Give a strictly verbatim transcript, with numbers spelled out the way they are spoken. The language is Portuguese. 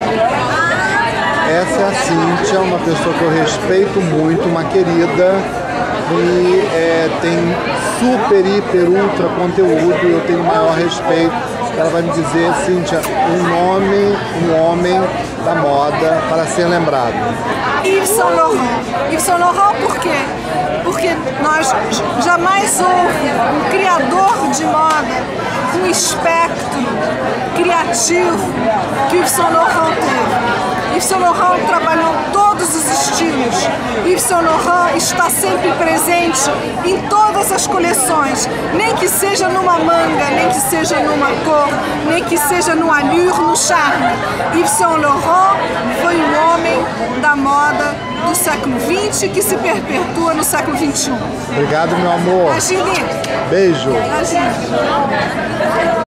Essa é a Cíntia, uma pessoa que eu respeito muito, uma querida, e é, tem super, hiper, ultra conteúdo, eu tenho o maior respeito. Ela vai me dizer, Cíntia, um nome, um homem da moda para ser lembrado. Yves Saint Laurent. Yves Saint Laurent por quê? Porque nós jamais houve um criador de moda, um espectro criativo que Yves Saint Laurent teve. Yves Saint Laurent trabalhou todos os estilos. Yves Saint Laurent está sempre presente em todas as coleções, nem que seja numa manga, nem que seja numa cor, nem que seja no allure, no charme. Yves Saint Laurent foi um homem da moda do século vinte que se perpetua no século vinte e um. Obrigado, meu amor. Imagine. Beijo. Imagine.